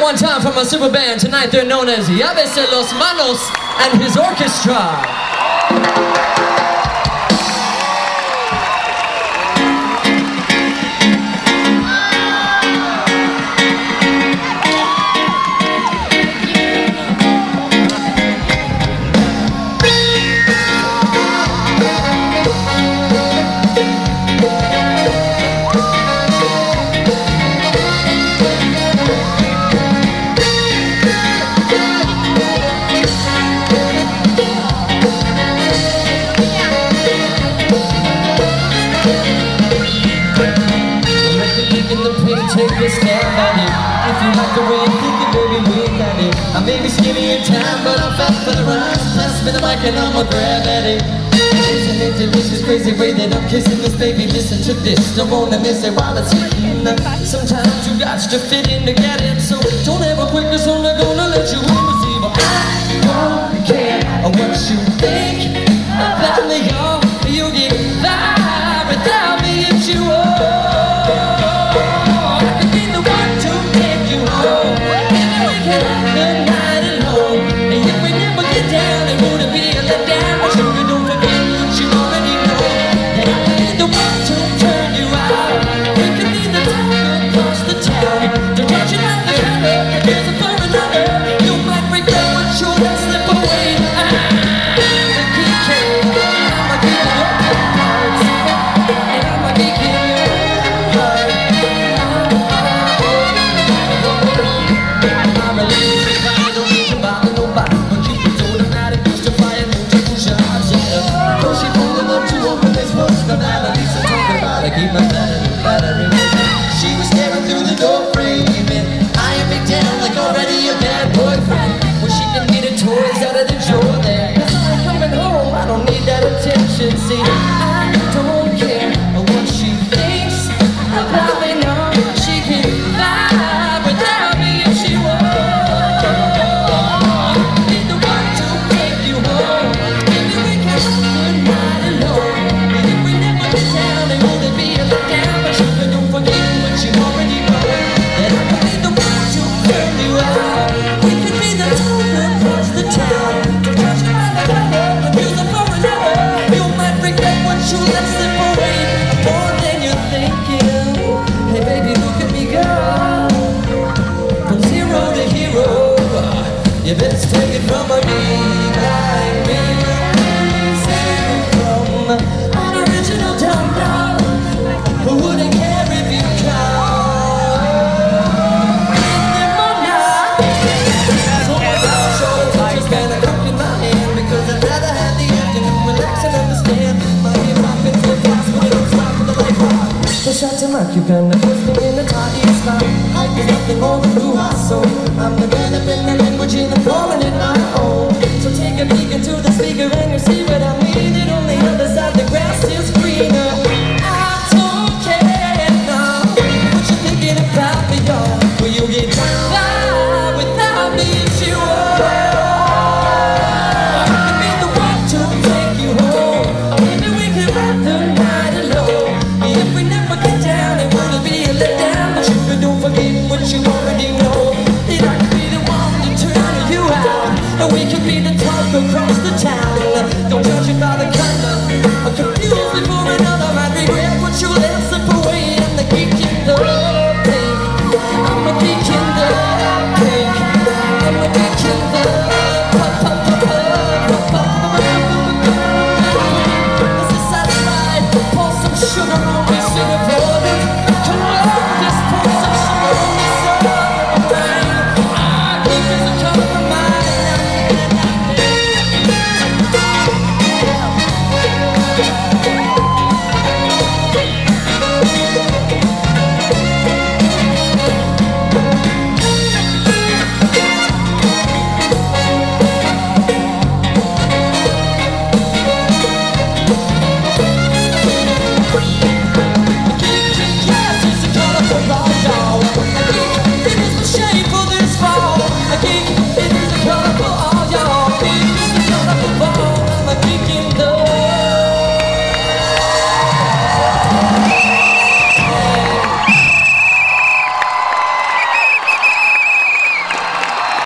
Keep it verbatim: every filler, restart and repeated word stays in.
one time from a super band. Tonight they're known as Llávese Los Manos and his orchestra. Take a stand at it. If you like the way you think it, baby, wink at it. I may be skinny in time, but I'm fat for the rise. Pass me the mic and I'ma grab at it. It's an delicious, crazy way that I'm kissing this baby. Listen to this, don't wanna miss it while it's hitting. Sometimes you got to fit in to get it, so don't ever quit, 'cause I'm not gonna let you in receive. I don't care what you think about me, y'all. You get by without me if you are. Keep my battery, battery. She was staring through the door frame, and eyeing me down like already a bad boyfriend. Well, she can get her toys out of the drawer there. 'Cause I'm coming home, I don't need that attention. See, I don't care what she thinks about me, no. She can lie without me if she wants. Need the one to take you home. Maybe we can have a good night alone. And if we never get down, then we'll be a let down. But you don't forget what you already know. That I can be the one to turn you out. We could be the town across the town. To touch you on the cover and use it for another. You might regret what you let slip away more than you're thinking. Hey baby, look at me go. From zero to hero. You best take it from a geek like me. Save it from an original dumb dog who wouldn't care if you come. Give them or not. So I'll show the touch and a cup in my hand, because I'd rather have the afternoon relax and understand. My hip hop is so fast, but it don't stop with the light rock. The shot to mark you can the first thing in the tiniest spot. Like there's nothing more than who I so. I'm developing the language and I'm calling it my own. So take a peek into the speaker and you see what I mean. It on the other side the grass is